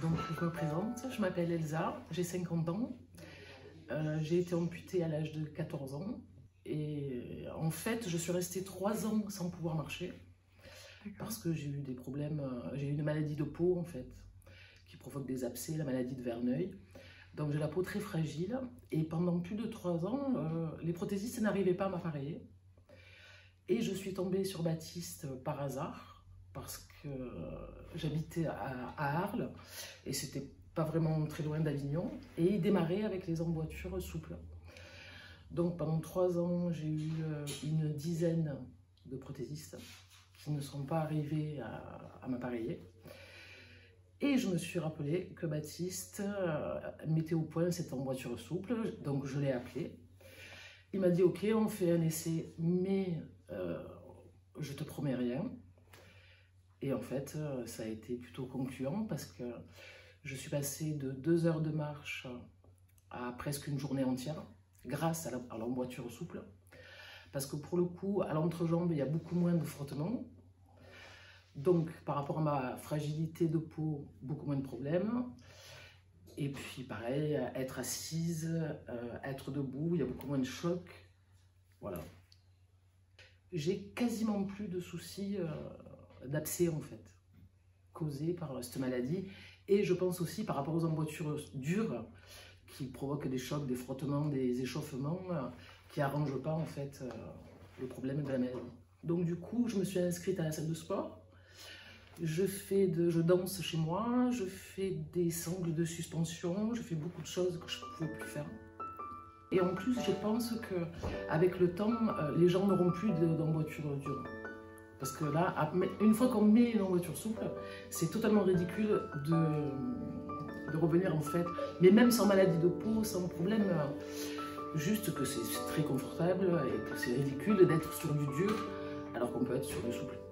Donc je me présente, je m'appelle Elsa, j'ai 50 ans, j'ai été amputée à l'âge de 14 ans et en fait je suis restée 3 ans sans pouvoir marcher parce que j'ai eu des problèmes, j'ai eu une maladie de peau en fait qui provoque des abcès, la maladie de Verneuil. Donc j'ai la peau très fragile et pendant plus de 3 ans, les prothésistes n'arrivaient pas à m'appareiller. Et je suis tombée sur Baptiste par hasard parce que j'habitais à Arles et c'était pas vraiment très loin d'Avignon. Et il démarrait avec les emboîtures souples. Donc pendant 3 ans, j'ai eu une dizaine de prothésistes qui ne sont pas arrivés à m'appareiller. Et je me suis rappelé que Baptiste mettait au point cette emboîture souple, donc je l'ai appelé. Il m'a dit ok, on fait un essai, mais je te promets rien. Et en fait, ça a été plutôt concluant parce que je suis passée de 2 heures de marche à presque une journée entière grâce à l'emboîture souple. Parce que pour le coup, à l'entrejambe, il y a beaucoup moins de frottement. Donc, par rapport à ma fragilité de peau, beaucoup moins de problèmes. Et puis, pareil, être assise, être debout, il y a beaucoup moins de choc. Voilà. J'ai quasiment plus de soucis d'abcès, en fait, causés par cette maladie. Et je pense aussi par rapport aux emboîtures dures qui provoquent des chocs, des frottements, des échauffements qui n'arrangent pas, en fait, le problème de la maladie. Donc, du coup, je me suis inscrite à la salle de sport. Je danse chez moi, je fais des sangles de suspension, je fais beaucoup de choses que je ne pouvais plus faire. Et en plus, je pense qu'avec le temps, les gens n'auront plus d'emboîture dure. Parce que là, une fois qu'on met une emboîture souple, c'est totalement ridicule de revenir en fait, mais même sans maladie de peau, sans problème, juste que c'est très confortable et que c'est ridicule d'être sur du dur alors qu'on peut être sur du souple.